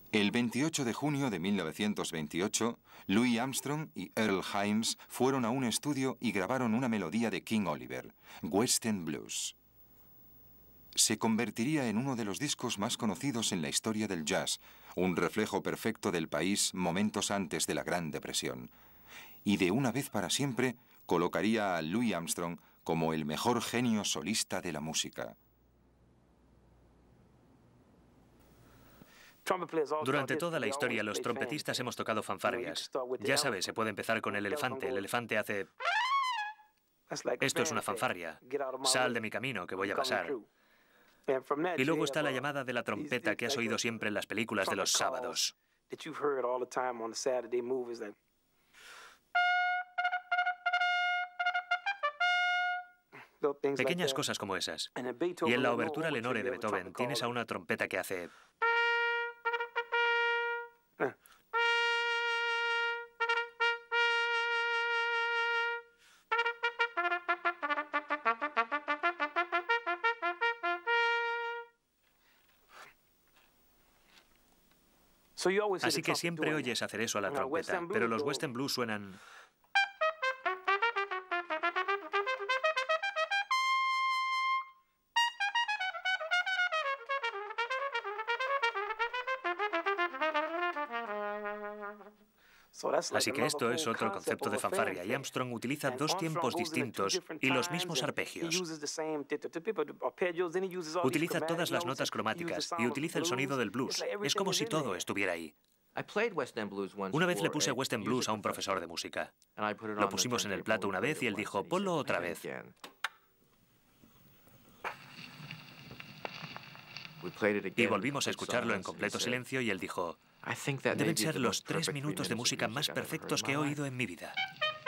El 28 de junio de 1928, Louis Armstrong y Earl Hines fueron a un estudio y grabaron una melodía de King Oliver, Western Blues. Se convertiría en uno de los discos más conocidos en la historia del jazz, un reflejo perfecto del país momentos antes de la Gran Depresión. Y de una vez para siempre colocaría a Louis Armstrong como el mejor genio solista de la música. Durante toda la historia, los trompetistas hemos tocado fanfarrias. Ya sabes, se puede empezar con el elefante. El elefante hace... Esto es una fanfarria. Sal de mi camino, que voy a pasar. Y luego está la llamada de la trompeta que has oído siempre en las películas de los sábados. Pequeñas cosas como esas. Y en la obertura Lenore de Beethoven tienes a una trompeta que hace... Así que siempre oyes hacer eso a la trompeta, pero los Western Blues suenan... Así que esto es otro concepto de fanfarria, y Armstrong utiliza dos tiempos distintos y los mismos arpegios. Utiliza todas las notas cromáticas y utiliza el sonido del blues. Es como si todo estuviera ahí. Una vez le puse Western Blues a un profesor de música. Lo pusimos en el plato una vez y él dijo, ponlo otra vez. Y volvimos a escucharlo en completo silencio y él dijo, deben ser los 3 minutos de música más perfectos que he oído en mi vida.